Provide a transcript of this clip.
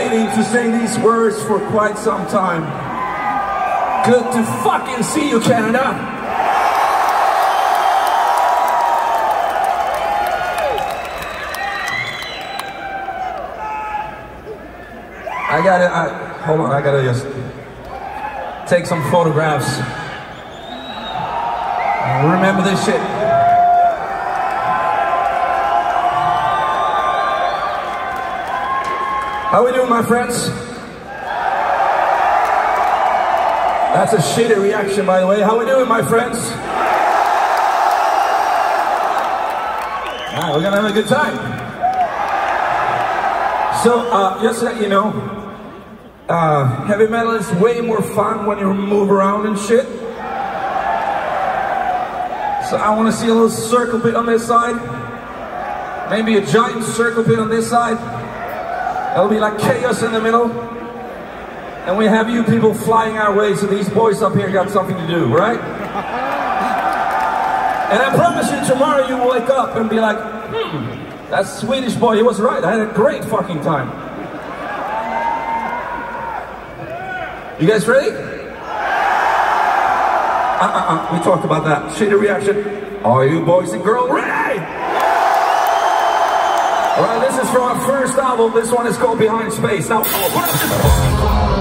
waiting to say these words for quite some time. Good to fucking see you, Canada. Hold on, I gotta just take some photographs. Remember this shit. How we doing, my friends? That's a shitty reaction, by the way. How we doing, my friends? We're gonna have a good time. So, just so you know, heavy metal is way more fun when you move around and shit. So I want to see a little circle pit on this side. Maybe a giant circle pit on this side. It'll be like chaos in the middle. And we have you people flying our way, so these boys up here got something to do, right? And I promise you, tomorrow you will wake up and be like, that Swedish boy, he was right. I had a great fucking time. You guys ready? We talked about that. Shitty reaction. Are you boys and girls ready? Alright, this is from our first album. This one is called Behind Space. Now,